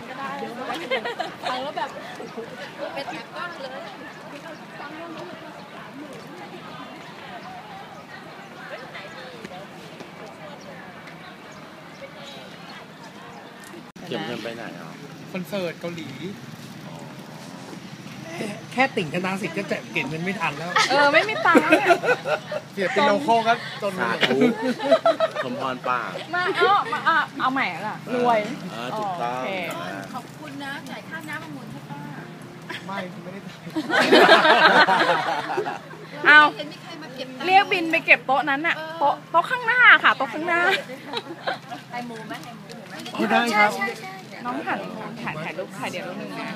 ก็ได้ฟังแล้วแบบเป็นแบบก้อนเลยเก็บเงินไปไหนอ่ะคอนเสิร์ตเกาหลีแค่ติ่งคณะสิทธิ์ก็จะเก็บเงินไม่ทันแล้วไม่มีตังค์เสียเป็นโลโก้ครับจนสาธุสมพรป่ามาเอาใหม่ล่ะรวยถูกต้องขอบคุณนะจ่ายค่าน้ำประมูลให้ป้าไม่ได้เอาเรียกบินไปเก็บโต๊ะนั้นอะโต๊ะข้างหน้าค่ะโต๊ะข้างหน้าไอหมูไหมได้ครับน้องถ่ายรูปถ่ายเดี๋ยวรูปหนึ่งนะ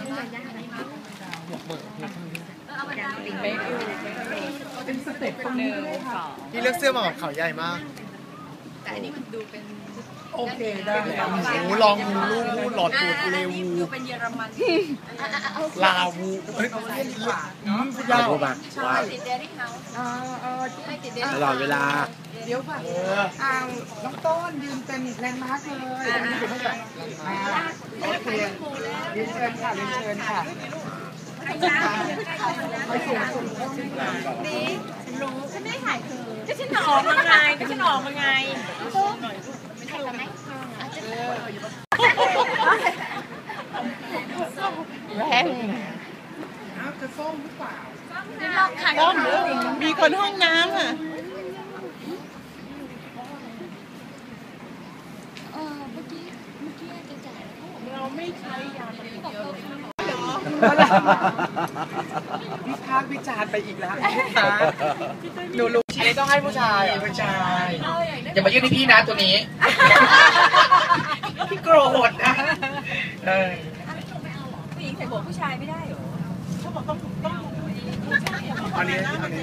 เป็นสเต็ปหนึ่งพี่เลือกเสื้อมาแบบเขาใหญ่มากแต่อันนี้มันดูเป็นโอเคได้โอ้ลองลูกหลอดตูดเลวูเป็นเยอรมันลาวูยาวมากว้าวติดเดรี่เฮาส์ไม่ติดเดรี่ตลอดเวลาเดี๋ยวค่ะน้องต้นยืนเป็นแลนด์มาร์คเลยโอเคเรียนเชิญค่ะเรียนเชิญค่ะไปส่งนี่รู้ฉันไม่ถ่ายเธอก็ฉันออกมาไงไม่ใช่ทำไหมแรงจะส้มหรือเปล่าส้มมีคนห้องน้ำอ่ะเมื่อกี้จะจ่ายเราไม่ใช้ยาปฏิกิริยาวิพากษ์วิจารณ์ไปอีกแล้วหนูรู้อันนี้ต้องให้ผู้ชายอย่ามายื่นให้พี่นะตัวนี้พี่โกรธนะผู้หญิงใส่หมวกผู้ชายไม่ได้เหรอเขาบอกต้องอันนี้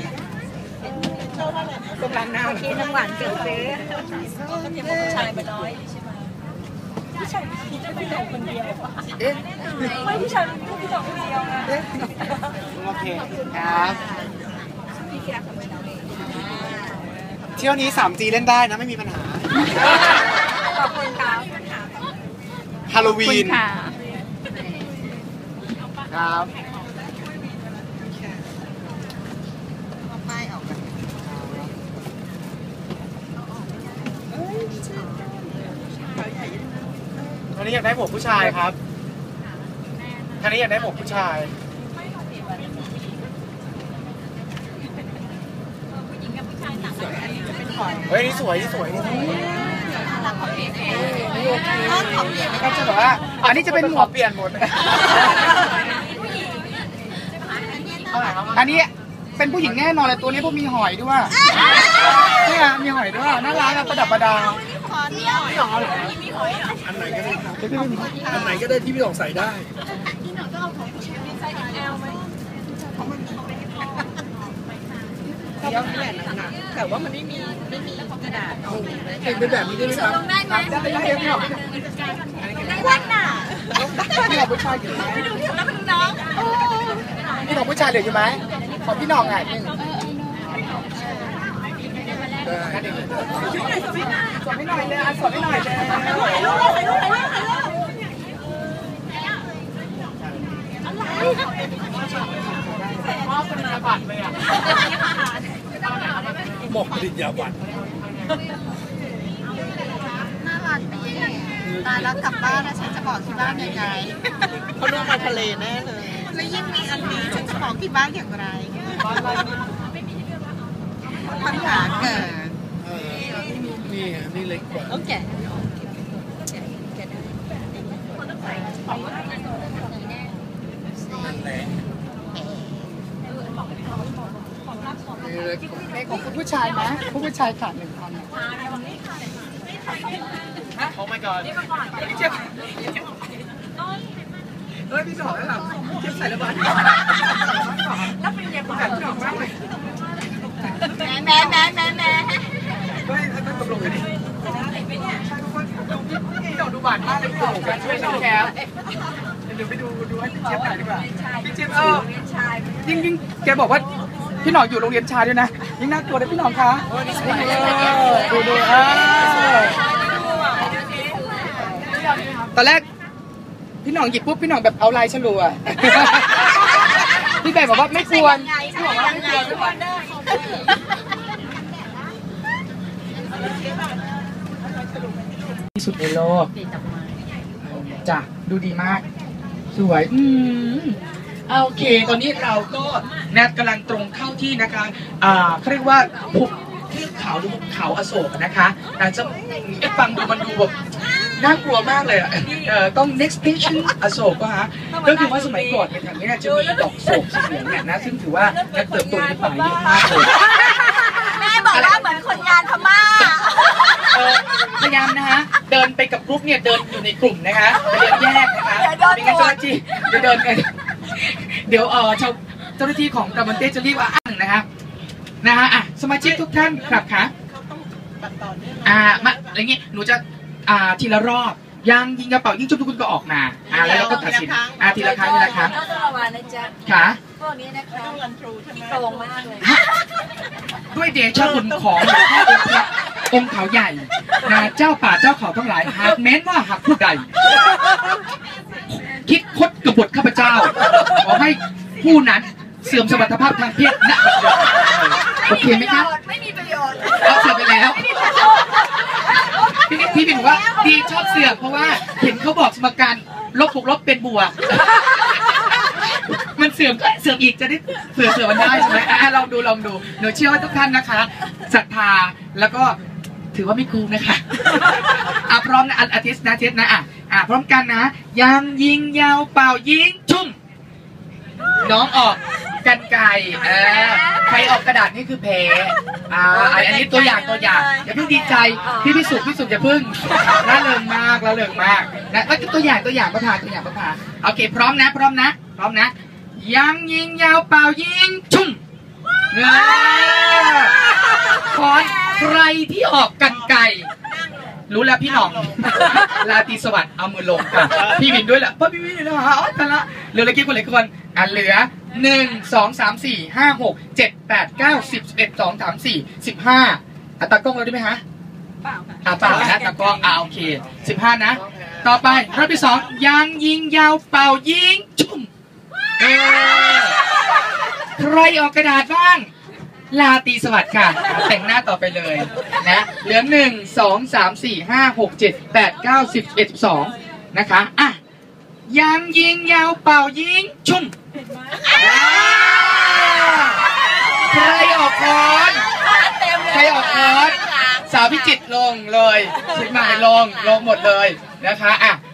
ต้องล้างหน้ากินน้ำหวานเกลือเฟ้ก็เตรียมผู้ชายมาน้อยใช่ไหมผู้ชายจะไม่ได้คนเดียวไม่ผู้ชายเป็นผู้ที่สองคนเดียวไงโอเคครับเที่ยวนี้ 3G เล่นได้นะไม่มีปัญหาขอบคุณค่ะฮาโลวีนครับอันนี้อยากได้หมวกผู้ชายครับอันนี้อยากได้หมวกผู้ชายเฮ้ยนี่สวยก็จะบอกว่าอันนี้จะเป็นหมวกเปลี่ยนหมดอันนี้เป็นผู้หญิงแน่นอนเลยตัวนี้พวกมีหอยด้วยนี่อ่ะมีหอยด้วยน่ารักประดับประดาพี่หน่องมีหอยเหรออันไหนก็ได้ที่พี่หน่องใส่ได้พี่หน่องก็เอาของผู้ชายใส่แอลไหมเดี๋ยวนี่แหละนะแต่ว่ามันไม่มีกระดาษเป็นแบบนี้ได้ไหมครับได้ไหมได้พี่หน่องได้วันน่ะพี่หน่องผู้ชายอยู่ไหมไปดูพี่หน่องแล้วไปดูน้องพี่หน่องผู้ชายเหลืออยู่ไหมขอพี่หน่องอ่ะ1สอนไม่หน่อยเลยสอนไม่หน่อยเลยพ่อเป็นนาบัตรเลยอ่ะหมกปริญญาบัตรน่ารักดีตายแล้วกลับบ้านแล้วฉันจะบอกที่บ้านยังไงเขาลงมาทะเลแน่เลยแล้วยิ่งมีอันนี้ฉันจะบอกที่บ้านอย่างไรปัญหาเกิดนี่เล็กกว่าโอเคของคุณผู้ชายนะผู้ชายขาด1,000โอ้ my god พี่เจี๊ยบพี่สอนแล้วหรอเจี๊ยบใส่ระเบิดแล้วเป็นยังไงบ้างพี่หน่องมากเลยแม่ต้องตกลงกันดิพี่หน่องดูบาดมากเลยช่วยน้องแกเดี๋ยวไปดูให้พี่เจี๊ยบหน่อยดีกว่าพี่เจี๊ยบยิ่งแกบอกว่าพี่หน่องอยู่โรงเรียนชายด้วยนะยิ่งน่ากลัวเลยพี่หน่องคะดูตอนแรกพี่หน่องหยิบปุ๊บพี่หน่องแบบเอาลายฉลัวพี่แบกบอกว่าไม่ควรพี่บอกว่าไม่ควรที่สุดในโลกจ้ะดูดีมากสวยโอเคตอนนี้เราก็กำลังตรงเข้าที่นะคะเขาเรียกว่าภูเขาหรือภูเขาอโศกนะคะจะฟังดูมันดูแบบน่ากลัวมากเลยต้อง next station อโศกฮะก็คือว่าสมัยก่อนเนี่ยแถวนี้จะมีดอกโศกสีเหลืองเนี่ยนะซึ่งถือว่าเติบโตในป่าเยอะมากเลยแม่บอกว่าเหมือนคนงานพม่าพยายามนะฮะเดินไปกับกรุ๊ปเนี่ยเดินอยู่ในกลุ่มนะคะเดินแยกนะคะไม่งั้นเจ้าหน้าที่จะเดินกันเดี๋ยวเจ้าหน้าที่ของกำมันเต้จะรีบว่านะคะสมาชิกทุกท่านครับค่ะมาอะไรเงี้ยหนูจะทีละรอบยังยิงกระเป๋ายิงจุ๊บทุกคนก็ออกมาแล้วเราก็ตัดสินทีละครั้งค่ะพวกนี้นะคะโตรงมากเลยด้วยเดชะบุญของหลวงพ่อองค์เขาใหญ่เจ้าป่าเจ้าเขาทั้งหลายหากแม้นว่าหากผู้ใดคิดคดกบฏข้าพเจ้าขอให้ผู้นั้นเสื่อมสมรรถภาพทางเพศณโอเคไหมครับไม่มีประโยชน์เสื่อมไปแล้วพี่เป็นว่าดีชอบเสื่อมเพราะว่าเห็นเขาบอกสมการลบ บวก ลบเป็นบวกมันเสื่อมก็เสื่อมอีกจะได้เผื่อมันได้ใช่ไหมลองดูหนูเชื่อว่าทุกท่านนะคะศรัทธาแล้วก็ถือว่าไม่โกงนะคะพร้อมนะอาทิตย์นะพร้อมกันนะยังยิงยาวเป่ายิงชุ่มน้องออกกันไก่ใครออกกระดาษนี่คือแพ้อันนี้ตัวอย่างอย่าเพิ่งดีใจพี่สุอย่าเพิ่งละเริงมากนะแล้วตัวอย่างประพาโอเคพร้อมนะยังยิงยาวเป่ายิงชุ่มขอใครที่ออกกันไก่รู้แล้วพี่หน่องลาตีสวัสดิ์เอามือลงค่ะพี่วินด้วยแหละเพราะพี่วินแล้วแต่ละเหลือกี่คนเหลือ1 2 3 4 5 6 7 8 9 10 11 12 13 14 15ตากล้องเราได้ไหมฮะเปล่านะตากล้องโอเค15นะต่อไปรอบที่2ยังยิงยาวเป่ายิงชุ่มใครออกกระดาษบ้างลาตีสวัสดิ์ค่ะแต่งหน้าต่อไปเลยนะเหลือ1 2 3 4 5 6 7 8 9 10 11 12นะคะยังยิงยาวเป่ายิงชุ่มใครออกคอนสาวพิจิตรลงเลยเชียงใหม่ลงหมดเลยนะคะ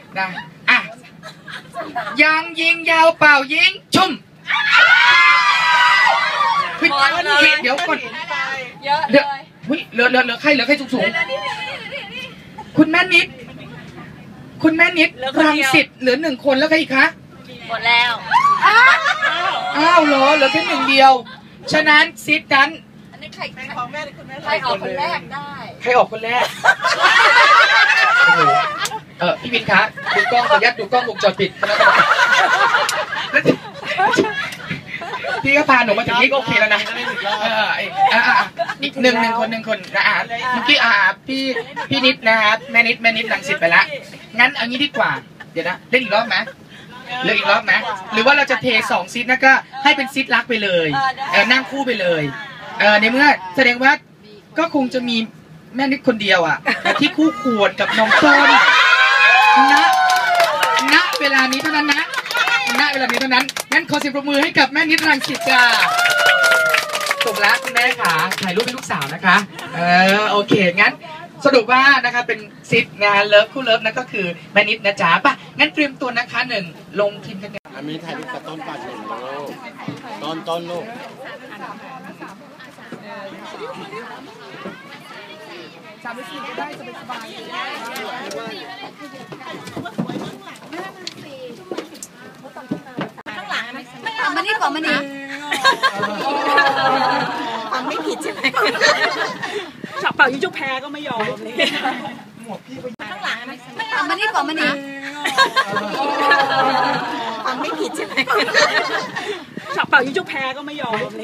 ยังยิงยาวเป่ายิงชุ่มเดี๋ยวก่อนเยอะเลยเหลือใครสูงคุณแม่นิดรังสิตเหลือ1 คนแล้วใครอีกคะหมดแล้วเหรอเหลือแค่1 เดียวฉะนั้นซิดนั้นอันนี้ใครของแม่หรือคุณแม่ใครออกคนแรกได้ใครออกคนแรกพี่วินคะดูกล้องขออนุญาตดูกล้องวงจรปิดพี่ก็พาหนูมาถึงนี่ก็โอเคแล้วนะอีกหนึ่งคนเมื่อกี้พี่นิดนะครับแม่นิดรังสิตไปแล้วงั้นเอางี้ดีกว่าเดี๋ยวนะเล่นอีกรอบไหมหรือว่าเราจะเท2 ซิทนะก็ให้เป็นซิทรักไปเลยนั่งคู่ไปเลยในเมื่อแสดงว่าก็คงจะมีแม่นิดคนเดียวที่คู่ควรกับน้องต้นณเวลานี้เท่านั้นนะงั้นขอเสียงปรบมือให้กับแม่นิดรังสิตจ้าจบแล้วคุณแม่ค่ะถ่ายรูปให้ลูกสาวนะคะโอเคงั้นสรุปว่านะคะเป็นซิทงานเลิฟคู่เลิฟนั่นก็คือแม่นิดนะจ๊ะป่ะงั้นเตรียมตัวนะคะ1ลงทีมกันอันนี้ถ่ายรูปกับต้นป่า1 ลูกต้นลูก 3-4ก็ได้สบายมันนี่ฟังไม่ผิดใช่ไหมฉากเป่ายิงจุกแพ้ก็ไม่ยอมเลยข้างหลังมันนี่ฟังไม่ผิดใช่ไหมฉากเป่ายิงจุกแพ้ก็ไม่ยอมเลย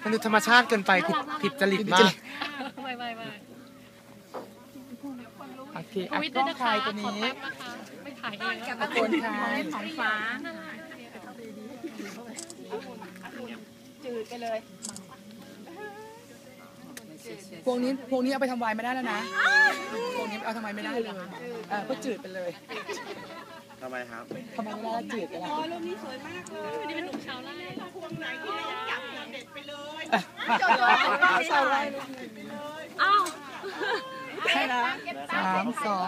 มันดูธรรมชาติเกินไปผิดจริตมากโอเคอ่ะกล้องถ่ายตัวนี้ไม่ถ่ายเองกับคนถ่ายของฟ้าจืดไปเลยพวกนี้เอาไปทำไวน์ไม่ได้แล้วนะพวกนี้เอาทำไมไม่ได้เลยก็จืดไปเลยทำไมครับทำไมไม่ได้จืดไปแล้วรูปนี้สวยมากเลยนี่เป็นหนุ่มชาวไร่พวงไหนที่จับเด็ดไปเลยชาวไร่อ้าวใช่แล้ว 3 2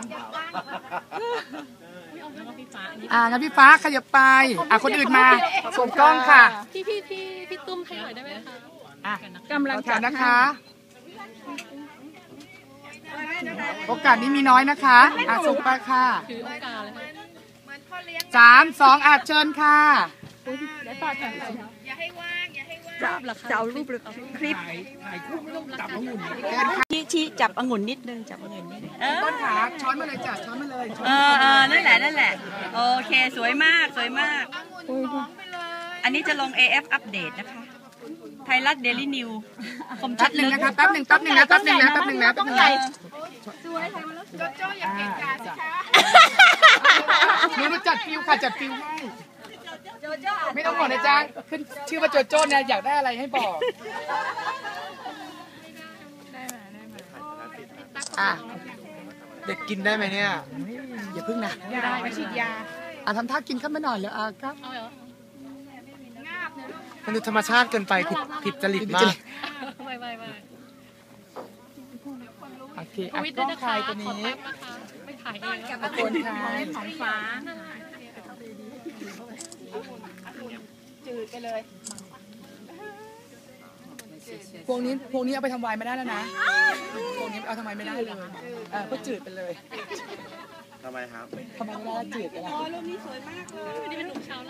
งั้นพี่ฟ้าขยับไปคนอื่นมาส่งกล้องค่ะพี่ตุ้มให้หน่อยได้ไหมคะกำลังจัดนะคะโอกาสนี้มีน้อยนะคะส่งไปค่ะถือโอกาสเลย 3 2เชิญค่ะจะเอารูปหรือคลิปชี้จับองุ่นนิดนึงจับองุ่นนิดนึงต้นขาช้อนมาเลยจ้ะช้อนมาเลยนั่นแหละโอเคสวยมากอันนี้จะลง AF อัปเดตนะคะไทยรัฐเดลี่นิวคมชัดหนึ่งนะคะแป๊บหนึ่งนะโจโจ้อยากเก่งกาสิคะนี่จัดฟิวค่ะจัดฟิวให้ไม่ต้องบอกนะจ๊ะขึ้นชื่อว่าโจโจ้เนี่ยอยากได้อะไรให้บอกเด็กกินได้ไหมเนี่ยอย่าพึ่งนะได้ไม่ฉีดยาทำท่ากินขึ้นมาหน่อยเลยครับมันดูธรรมชาติเกินไปผิดจริตมากไม่โอเคทวิตด้วยนะคะขอแป๊บนะคะไม่ถ่ายเองกับคนไทยของฟ้าจืดไปเลยพวกนี้เอาไปทำวายไม่ได้แล้วนะพวกนี้เอาทำไมไม่ได้เลยก็จืดไปเลยทำไมครับทำไมไม่ได้จืดไปแล้วนี่เป็นหนุ่มชาวไร่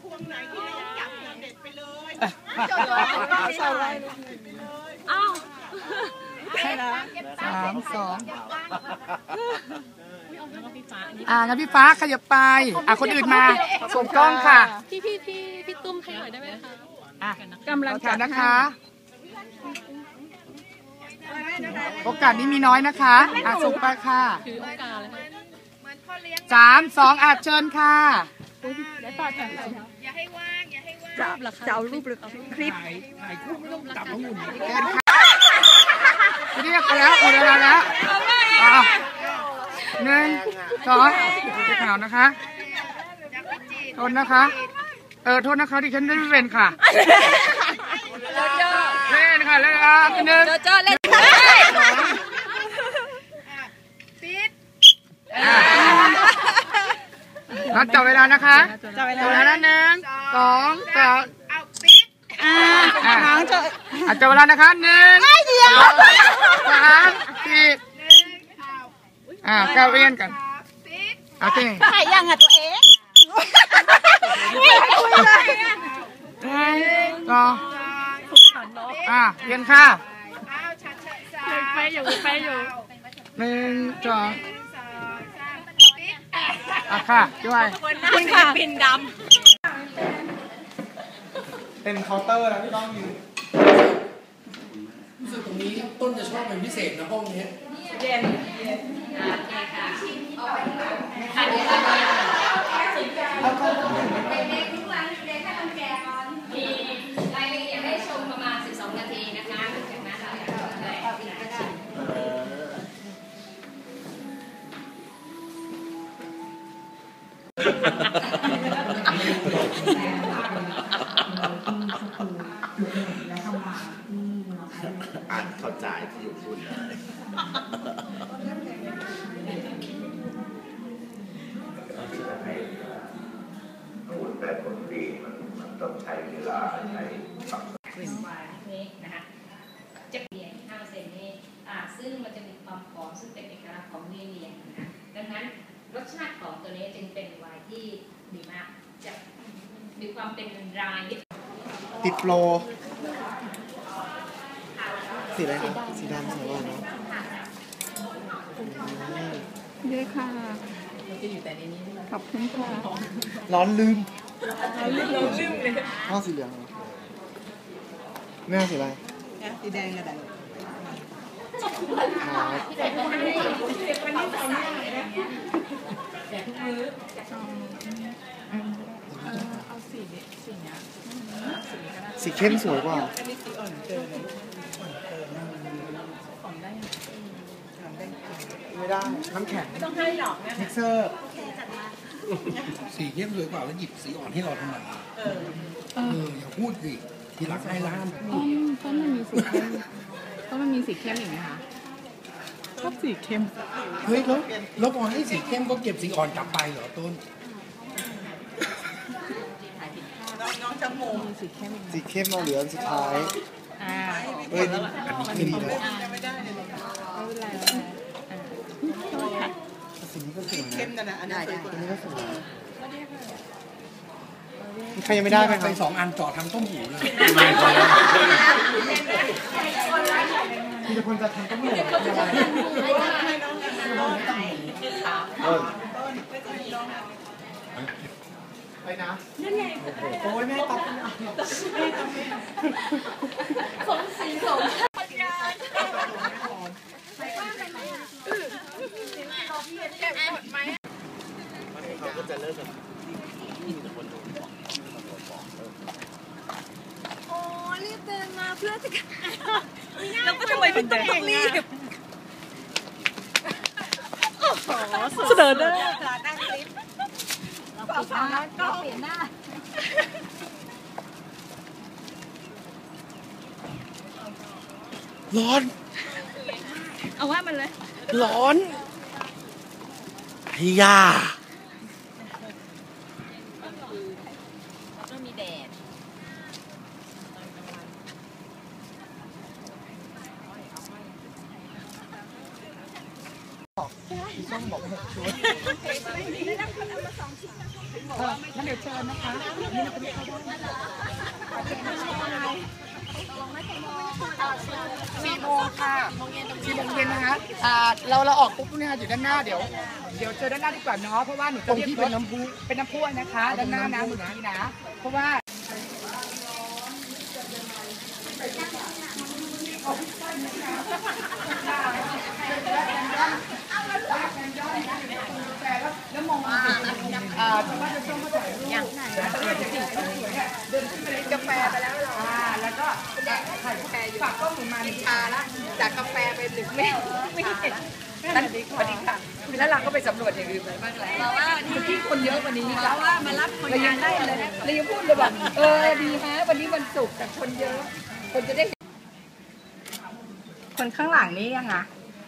อ้าวใช่แล้ว3 2 แล้วก็พี่ฟ้าอันนี้งั้นพี่ฟ้าขยับไปคนอื่นมาส่งกล้องค่ะพี่ตุ้มให้หน่อยได้ไหมคะกำลังจัดนะคะโอกาสนี้มีน้อยนะคะส่งไปค่ะถือโอกาสเลยค่ะ 3 2เชิญค่ะจะเอารูปหรือคลิปเรียกไปแล้วหมดเวลาแล้ว1 2เช็คข่าวนะคะโทษนะคะโทษนะคะที่ฉันได้เล่นค่ะเล่นค่ะเล่น1 เจอเล่นนัดจับเวลานะคะจับเวลาแล้ว1 2 3น้องจับเวลานะคะ1 2 3 4ก้าวเวียนกันโอเคถ่ายยังตัวเองไม่คุยเลยต่อเรียนค่ะไปอยู่ 1 2ค่ะด้วยคุณค่ะปินดเป็นเคาน์เตอร์นะที่ต้องยืนรู้สึกตรงนี้ต้นจะชอบเป็นพิเศษนะห้องนี้เย็นมีรายละเอียดให้ชมประมาณ 12 นาทีนะคะจากนั้นเราจะอ่านเข้าใจที่อยู่พูดเลยแต่ผลดีมันต้องใช้เวลาใช้ความนี้นะคะจะเลียง 5% นี้ซึ่งมันจะมีความหอมซึ่งเป็นเอกลักษณ์ของเลียงนะคะดังนั้นรสชาติของตัวนี้จึงเป็นไวน์ที่ดีมากจะมีความเป็นรายนิดติดโปรสีอะไรครับสีดำสวยกว่าเนาะเยอะค่ะขอบคุณค่ะร้อนลืมเลยเอาสีเหลืองไม่เอาสีอะไรสีแดงก็ได้สีเข้มสวยกว่าไม่ได้น้ำแข็งไม่ต้องให้หรอกมิกเซอร์สีเข้มสวยกว่าแล้วหยิบสีอ่อนให้เราทำไมอย่าพูดสิทีหลังให้ร้านต้องมันมีสีเข้มอีกไหมคะชอบสีเข้มเฮ้ยแล้วพอให้สีเข้มก็เก็บสีอ่อนกลับไปเหรอต้นน้องจะโมงสีเข้มเราเหลือสุดท้ายเฮ้ยอันนี้ไม่ดีเลยสีนี้ก็สวยเข้มนะอันนี้ก็สวยใครยังไม่ได้ไหมครับไป2 อันจอดทำต้มหูเลยไม่พอแล้วมีแต่คนจะทำต้มหูไปนะนั่นไงโอ้ยแม่ตัดเขาก็จะเลิกกันโอ้รีบเดินมาเพื่อจะแล้วก็ทำไมพี่ต้องรีบเสนอหน้านั่งลิฟต์เปล่าก็เปลี่ยนหน้าร้อนเอาว่ามันเลยร้อนไอ้ยาก็มีแดดส้มบอก6 ชุดงั้นเดี๋ยวเชิญนะคะนี่เราไปเข้าได้4 โมงค่ะ4 โมงเย็นนะคะเราออกปุ๊บเนี่ยอยู่ด้านหน้าเดี๋ยวเจอด้านหน้าดีกว่าเนาะเพราะว่าหนูจะเรียกเป็นน้ำพุนะคะด้านหน้านะหนูนี้นะเพราะว่าแล้วมองมาชาวบ้านจะชมเขาถ่ายรูปอย่างไหนเดินขึ้นไปเลยกาแฟไปแล้วเหรอแล้วก็ถ่ายกาแฟฝากกล้องหนูมาชาละจากกาแฟไปถึงไม่เห็นสวัสดีค่ะแล้วเราก็ไปสำรวจอย่างอื่นไปบ้างแล้วเราว่าที่คนเยอะกว่านี้แล้วว่ามารับคนงานได้เลยเรายังพูดเลยแบบดีฮะวันนี้วันศุกร์แต่คนเยอะคนจะได้คนข้างหลังนี่ยังไง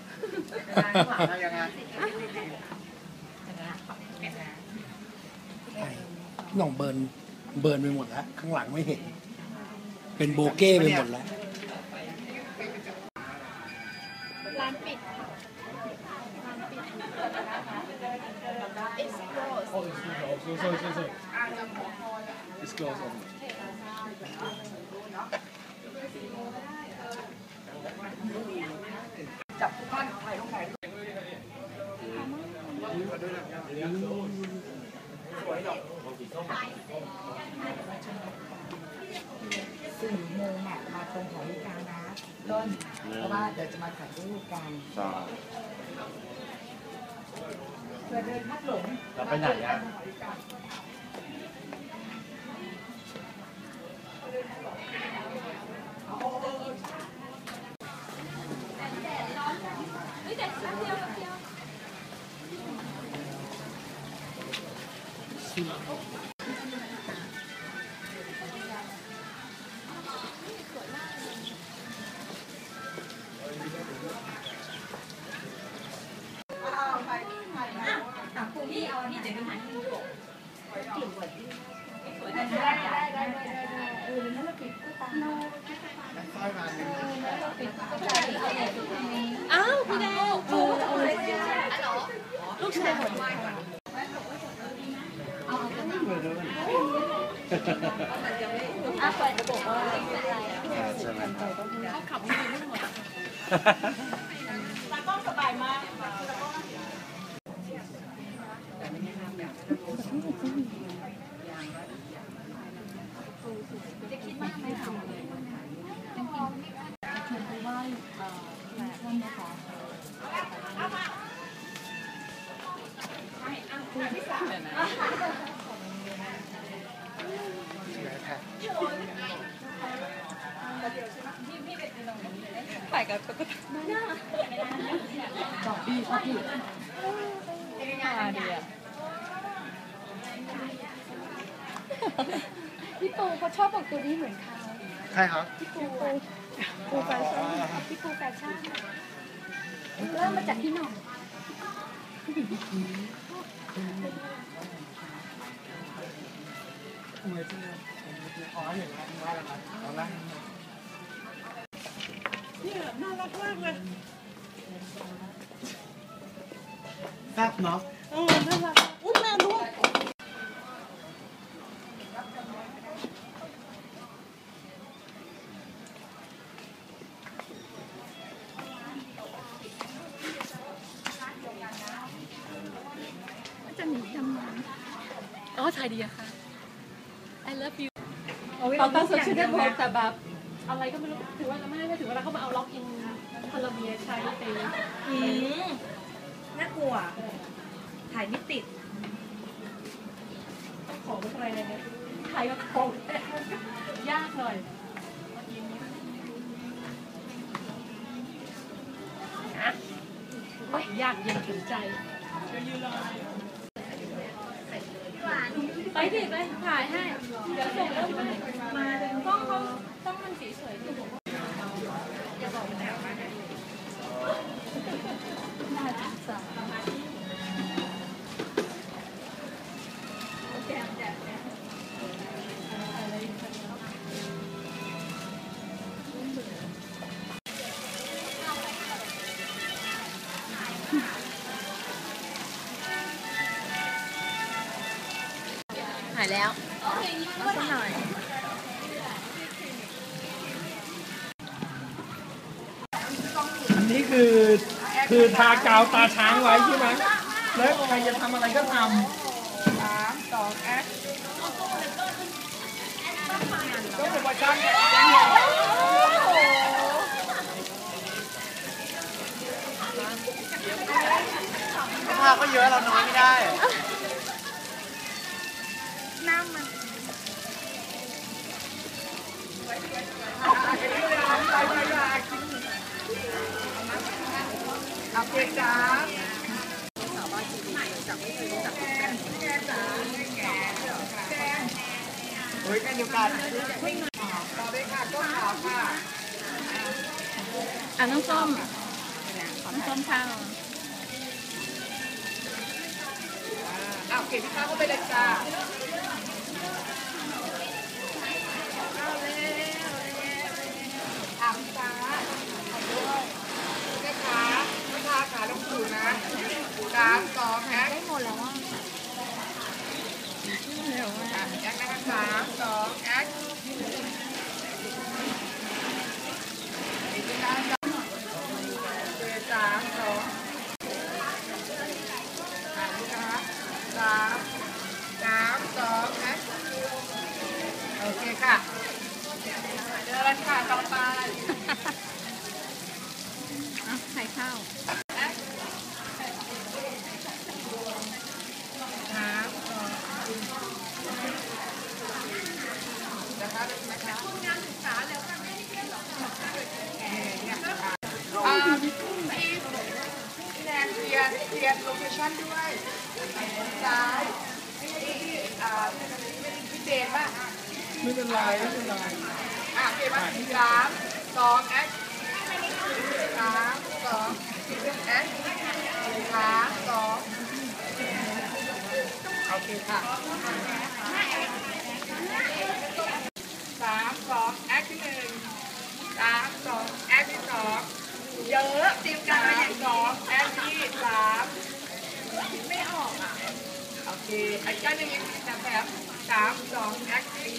หน่องเบิร์นไปหมดแล้วข้างหลังไม่เห็นเป็นโบเก้ไปหมดแล้วร้านปิดจับทุกท่านถ่ายรูปไหนสวยหรอก4 โมงมาตรงถ่ายรูปกันนะต้นเพราะว่าเดี๋ยวจะมาถ่ายรูปกันเพื่อเดินพัดหลงเราไปไหนอ่ะอ้าวพี่แดงลูกชายผมเปิดระบบว่าเขาขับไม่หมดตากล้องสบายมากจะคิดมากไหมคะชวนไปไหว้ท่านนะคะถ่ายกับตุ๊กตาบอกดีค่ะพี่ดีอ่ะพี่ปูเขาชอบบอกตัวนี้เหมือนเขาใช่ครับพี่ปูแฟชั่นพี่ปูแฟชั่นเริ่มมาจากพี่หน่องเนี่ยน่ารักมากเลยแซ่บเนาะน่ารักอุ้ยแม่ลูกจะหนีทำงานอ๋อถ่ายดีอะค่ะ I love you เราตั้งโซเชียลได้หมดแต่แบบอะไรก็ไม่รู้ถือว่าไม่ได้ถือว่าเขามาเอาล็อกอินพลเมียใช้ไปน่ากลัวถ่ายไม่ติดของอะไรเนี่ยถ่ายกับของยากหน่อยยากเย็นถึงใจไปดิไปถ่ายให้เดี๋ยวส่งแล้วมาต้องมันสีสวยหายแล้วมาสักหน่อยอันนี้คือทากาวตาช้างไว้ใช่ไหมแล้วใครจะทำอะไรก็ทำ 3 2 แอคก็เป็นว่าจ้างผ้าก็เยอะเราน้อยไม่ได้น้ำมันเอาเพลงจ้าเฮ้ยกันเดียวกันต่อเลยค่ะต้นขาวค่ะน้องส้มน้องส้มข้าวเอาเก็บพี่ข้าวเข้าไปเลยจ้าพี่ฟ้าขอด้วยแม่ค้าขาต้องถูนะ3 2 แอคได้หมดแล้วอ่ะแอคนะคะ3 2 แอคโอเคค่ะเดินค่ะต่อไปไข่ข้าวพี่แนนเคลียร์โลเคชั่นด้วยซ้ายพี่เจนป่ะไม่เป็นไรโอเคป่ะ3 2 แอค3 2 แอค3 2โอเคค่ะ3 2 แอคที่1 3 2 แอคที่2เยอะเตรียมการมาอย่าง2แอคที่3ไม่ออกอ่ะโอเคไอ้เจ้าหนึ่งยังแบบ3 2 แอคที่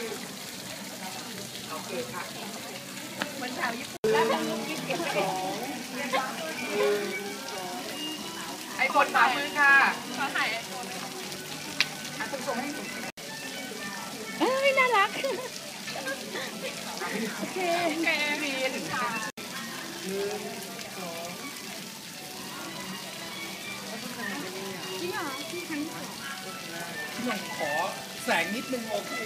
4โอเคค่ะเหมือนแถวญี่ปุ่นแล้วทางลูกกิ๊กเก็บไว้ไอ้บทฝ่ามือค่ะขอถ่ายไอ้คนส่งให้เอ้ยน่ารักโอเคมีถึงค่ะพี่หน่องขอแสงนิดนึงโอเค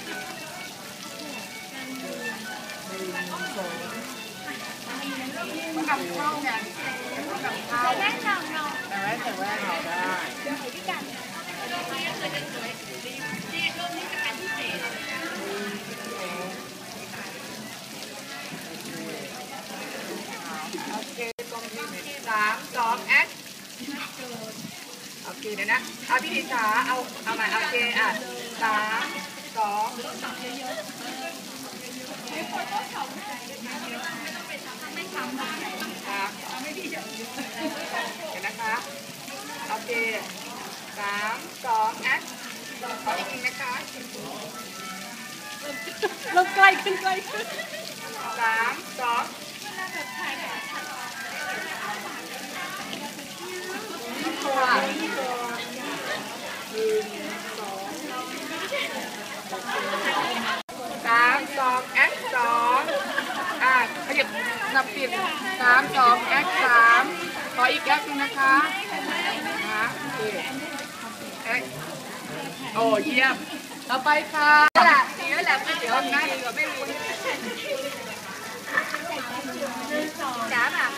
มันกับข้าวไงกับข้าวแว่นเราแต่แว่นเราได้เดี๋ยวให้พี่กันโอเคตรงที่3 2 แอคโอเคเดี๋ยวนะพี่ดิษาเอาใหม่โอเค3 2เดี๋ยวนะคะโอเค3 2 แอคขออีกทีนะคะเราใกล้ขึ้น3 2 แอค2ขยับนับปิด3 2 แอค3ขออีกแอคนึงนะคะแอคโอ้เยี่ยมต่อไปค่ะนี่แหละเดี๋ยวง่ายกว่าไม่รู้จ้าแบบ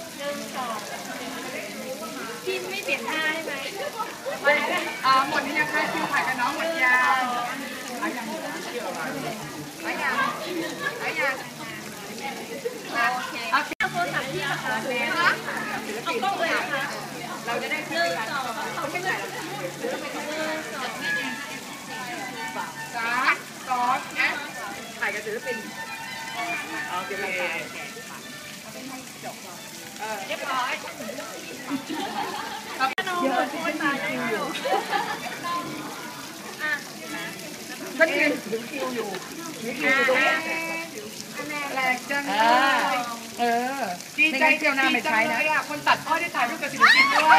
พี่ไม่เปลี่ยนท่าได้ไหมหมดยังคะคิวถ่ายกับน้องหมดยังยังเอาโทรศัพท์ที่นะคะเอากล้องเลยค่ะเราจะได้1 2เขาไม่ได้1 2 3 2ถ่ายกับศิลปินเอาเก็บหลักฐานเรียบร้อยเยอะที่เป็นคิวอยู่ท่านยืนถึงคิวอยู่คิวอยู่ตรงนี้แรงจังดีใจเที่ยวหน้าไม่ใช้นะคนตัดอ้อยได้ถ่ายรูปกับศิลปินด้วย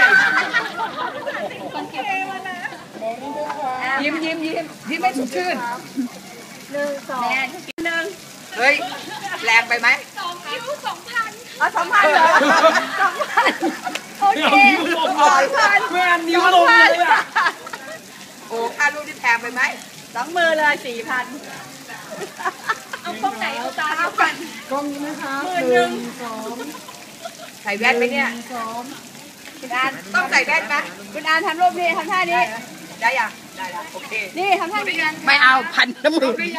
ยิ้มไม่สดชื่น1 2เฮ้ยแรงไปไหม2 คิว 2,000อ๋อ 2,000 เหรอ 2,000 โอเค 2,000เมื่อนิ้วลงเลยอ่ะโอ้ค่ารูปที่แพงไปไหม2 มือเลย 4,000เอากล้องไหนเอาตาเอากันกล้องนี้นะคะ1 2ใส่แว่นไหมเนี่ยคุณอานต้องใส่แว่นไหมคุณอานทำรูปนี้ทำท่านี้ได้ยังได้แล้วโอเคนี่ทำท่านี้ไม่เอาพันน้ำมือ1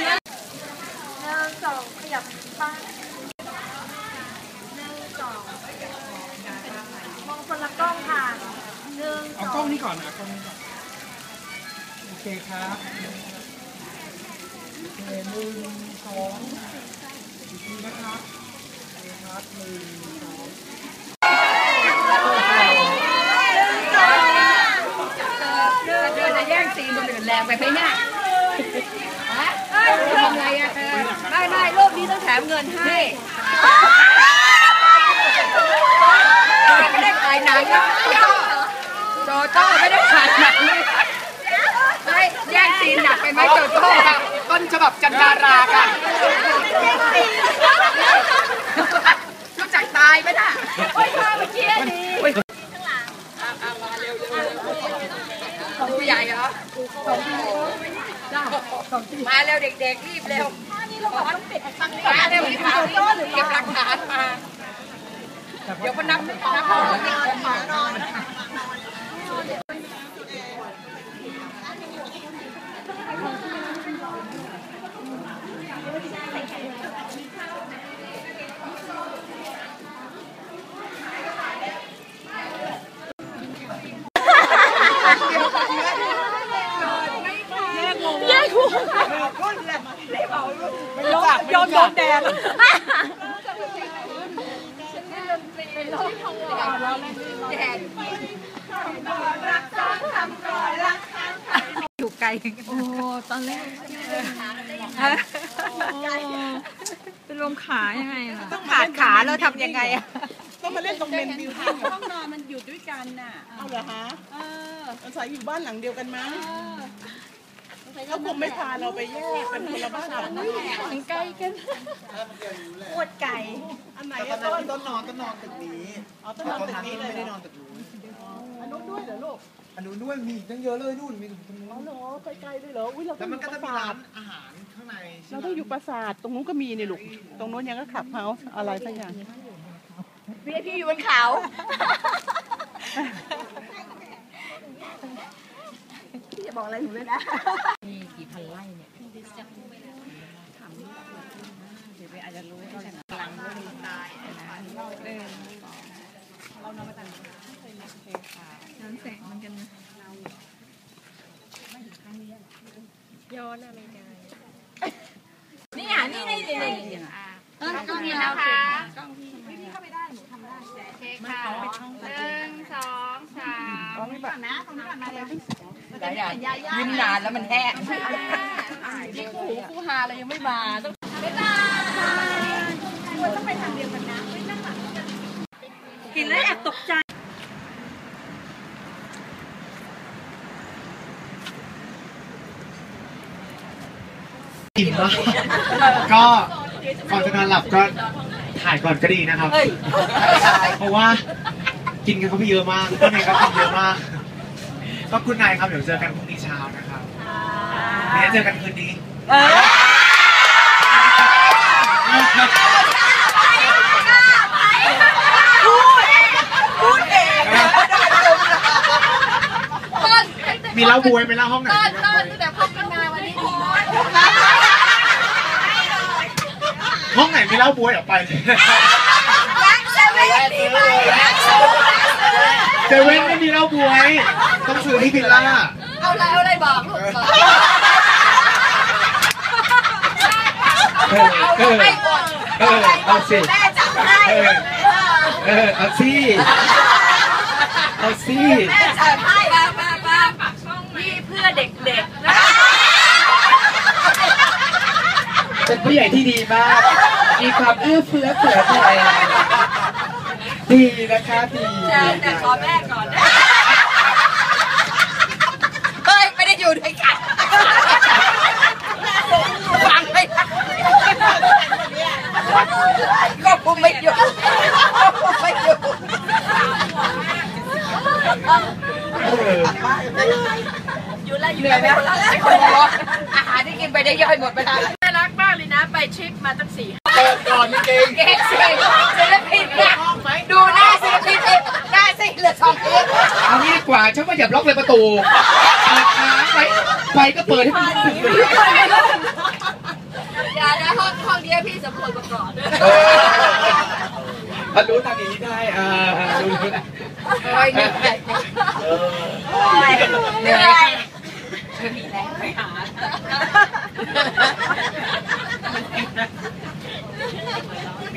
2ขยับบ้าง1 2มองคนละกล้องค่ะ1 เอากล้องนี้ก่อนนะกล้องนี้ก่อนโอเคครับโอเค1 2อีกทีนะครับโอเคครับ1 2 เธอจะแย่งซีนคนอื่นแรงไปไหมเนี่ยทำไรอะเธอไม่รูปนี้ต้องแถมเงินให้ไม่ได้ขายหนังนะโจโจ้ไม่ได้ขายหนังไม่แย่งซีนหนักไปไหมโจโจ้ต้นฉบับจันดารากันรู้จักตายไหมน่ะโอ้ยมาเมื่อกี้ดีของผู้ใหญ่เหรอมาเร็วเด็กๆรีบเร็วมาเร็วรีบมาเก็บหลักฐานมาเดี๋ยวก็นับยอมโดนแดดอยู่ไกลโอ้ตอนแรกเป็นลมขายังไงล่ะต้องขาดขาแล้วทำยังไงอะต้องมาเล่นตรงเมนวิวห้องนอนมันอยู่ด้วยกันน่ะเอาเหรอฮะอาศัยอยู่บ้านหลังเดียวกันมั้งเขาคงไม่พาเราไปแยกเป็นคนละบ้านกันมันใกล้กันปวดไก่อันไหนต้นนอนตึกนี้อ๋อต้นนอนตึกนี้เลยไม่ได้นอนตึกนู้นอันนู้นด้วยเหรอลูกอันนู้นด้วยมีตั้งเยอะเลยนู่นมีตรงนู้นอ๋อเหรอใกล้ๆด้วยเหรอแล้วมันก็จะมีร้านอาหารข้างในเราต้องอยู่ปราสาทตรงนู้นก็มีนี่ลูกตรงนู้นยังก็ขับเฮาส์อะไรสักอย่างพี่อยู่บนเขาพี่จะบอกอะไรหนูเลยนะมีกี่พันไร่เนี่ยถามเดี๋ยวไปอาจจะรู้ก็ได้กลางก็มีตายเรานอนมาตั้งน้ำแสงมันกันนะย้อนอะไรกันนี่อ่ะนี่กล้องนี้นะคะกล้องพี่เข้าไปได้หนูทำได้โอเคค่ะ1 2 3ตรงนี้ก่อนนะตรงนี้ก่อนมาเลยยิ้มนานแล้วมันแห้งนี่คู่ฮาเลยยังไม่มาต้องไม่มาควรต้องไปทางเดียวกันนะไม่นั่งหลังกันกินแล้วแอบตกใจอิ่มมากก็ก่อนจะนอนหลับก็ถ่ายก่อนก็ดีนะครับเพราะว่ากินกันเขาไปเยอะมากก็ไหนก็กินเยอะมากก็คุณนายครับเดี๋ยวเจอกันพรุ่งนี้เช้านะครับเดี๋ยวเจอกันคืนนี้พูดเองมีเล่าบวยไหมเล่าห้องไหนแต่พบกันมาวันนี้ห้องไหนไม่เล่าบวยออกไปเซเว่นไม่มีเล่าบวยต้องซื้อที่พิลล่าเอาอะไรบอกลูกบอกเอาสิแม่จับให้เอาสิเอาสิแม่จับให้มานี่เพื่อเด็กๆนะเป็นผู้ใหญ่ที่ดีมากมีความเอื้อเฟื้อเผื่อแผ่ดีนะคะดีแต่ขอแม่ก่อนเฮ้ยไม่ได้อยู่ด้วยกันฟังไม่ได้ก็คุมไม่อยู่อยู่แล้วอยู่แล้วอาหารที่กินไปได้ย่อยหมดไปแล้วน่ารักมากเลยนะไปทริปมาตั้ง4 เปิดก่อนนี่เก่งเก๊กสิศิลปินเนี่ยดูหน้าศิลปินเองหน้าสิเหลือ2 เองเอางี้ดีกว่าฉันว่าอย่าล็อกเลยประตูไฟก็เปิดให้มันตึ้งเลยอย่านะห้องเดียวพี่สำรวจมาก่อนรู้ทางนี้ได้รู้นะโอ้ยเหนื่อยเหนื่อยมีแรงไปหา